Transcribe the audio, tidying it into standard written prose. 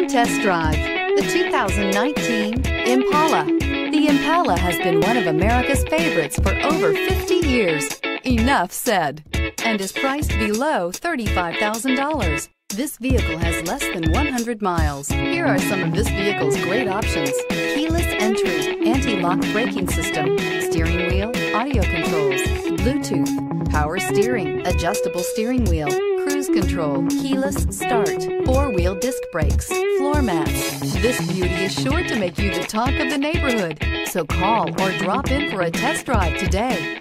Come test drive the 2019 Impala. The Impala has been one of America's favorites for over 50 years. Enough said. And is priced below $35,000. This vehicle has less than 100 miles. Here are some of this vehicle's great options: keyless entry, anti-lock braking system, steering wheel audio controls, Bluetooth, power steering, adjustable steering wheel, cruise control, keyless start, four-wheel disc brakes, floor mats. This beauty is sure to make you the talk of the neighborhood. So call or drop in for a test drive today.